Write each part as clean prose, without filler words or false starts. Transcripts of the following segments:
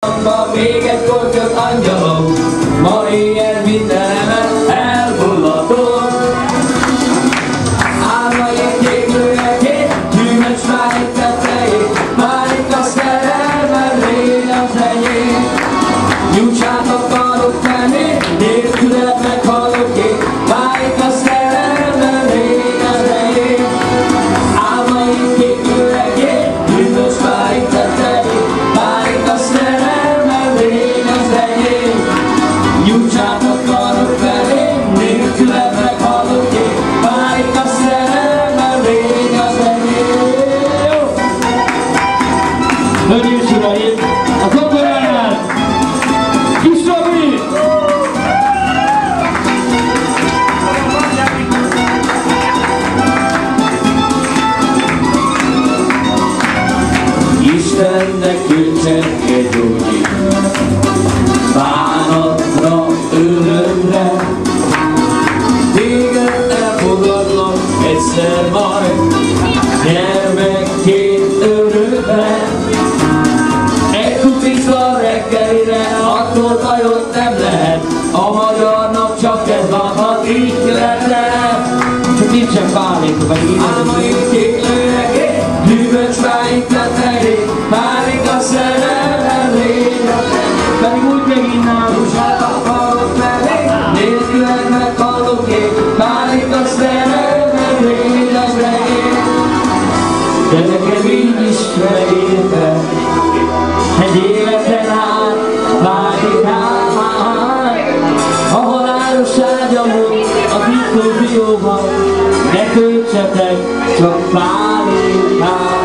Még egy kortyot angyalom, ma éjjel mindenemet elhullatom. Álmaim kéklőekét, hűvös vágyik tetejét, válik a szerelmem, légy az enyém. Nyújtsát akarok tenni, nélküled meghalok én, válik a szerelmem, légy az enyém. Álmaim kéklőekét, hűvös vágyik tetejét, válik a szerelmem, légy az enyém. Nyújtsát akarok felé, nélküled meghalok én, válik a szerelmem, légy az enyém. Hölgyeim és uraim, a zongoránál Kis Robi! Istennek köcsökke gyógyít, bánatra, örömre. Téged elfogadlak egyszer majd, gyermekként örökre. Egy kupica reggelire, attól bajod nem lehet, a magyarnak csak ez van, ha így lenne. Csak nincsen pálinka, vagy így. Álmaim kéklőekét, hűvös vágyik tetejét, válik a szerelem, légy az enyém. Pedig úgy megint nálunk. Nyújtsát akarok felé, nélküled meghalok én, válik a szerelem, légy az enyém. De nekem így is megérte, egy életen át vágyik át. A halálos ágyamon, a titkófióban, ne töltsetek csak pálinkát.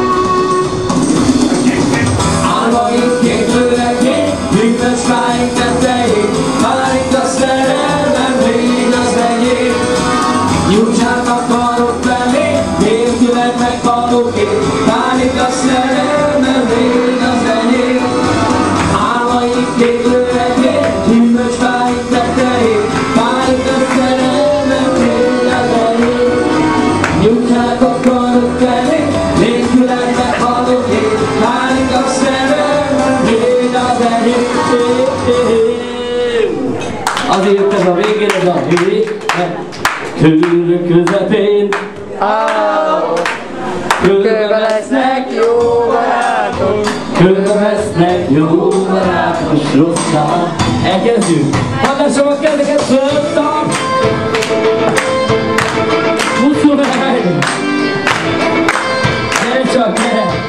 Álmaim kéklőekét, hűvös vágyik tetejét, válik a szerelmem, légy az enyém. Nyújtsát akarok felé, nélküled meghalok én, válik a szerelmem, légy az enyém. Álmaim kéklőekét, hűvös vágyik tetejét, válik a szerelmem, légy az enyém. Nyújtsát akarok felé, nélküled meghalok én, válik a szerelmem, légy az enyém. Azért ez a végén ez a hű, kő közepén kőbe lesznek jó barátok, kőbe lesznek jó barátok, és rosszal. Elkezdjük! Hatásom a kezeket fölöttem! Muszul meg! Gyere csak, gyere!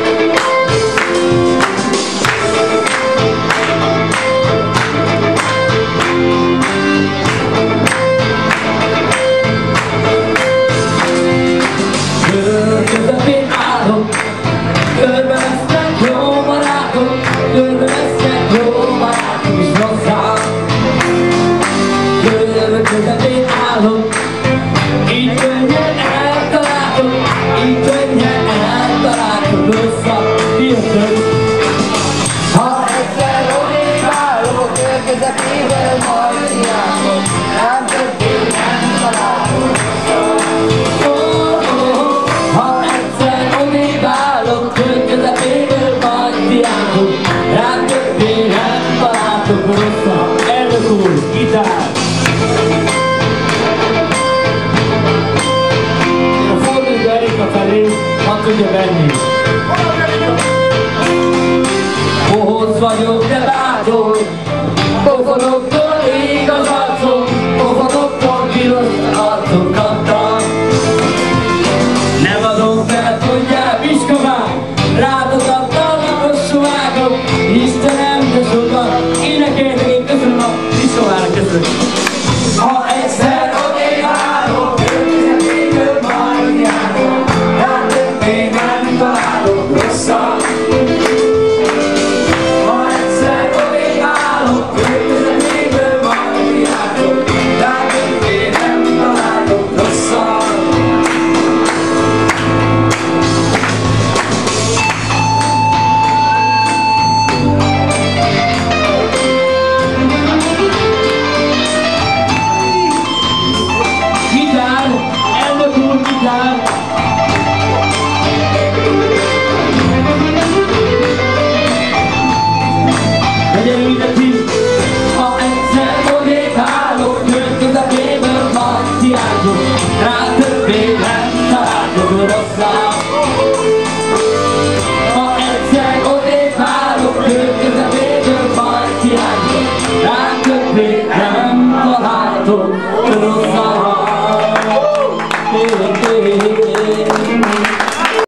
Közepén állok, körbe lesznek jó barátok, körbe lesznek jó barátok, és rosszák. Körbe közepén állok, így könnyen eltaláltok, így könnyen eltaláltok, rosszak, írtök. Ha egyszer odébb állok, közepével majd járok, rám többé nem találtok, rosszak. Rám többé nem találtok rosszat. Elnök úr, gitár! A fordulj be Erika felé, hadd tudja venni. Bohóc vagyok, de bátor, pofonoktól ég az arcom, pofonoktól piros arcom kaptam. Nem adom fel, tudjál, Piskamák, rátok adtam a rossovágok. Istenem, de sokat énekeltek, én köszönöm a Piskamának, köszönöm. Ha egyszer odébb állok, közepéből majd járok, rám többé nem találok rosszat. Ha egyszer odébb állok, közepéből majd járok, rám többé nem találok rosszat. Legyen ide kint, ha egyszer odébb állok, kör közepéből majd hiányzok, rá többé nem találtok rosszat. Ha egyszer odébb állok, kör közepéből majd hiányzok, rá többé nem találtok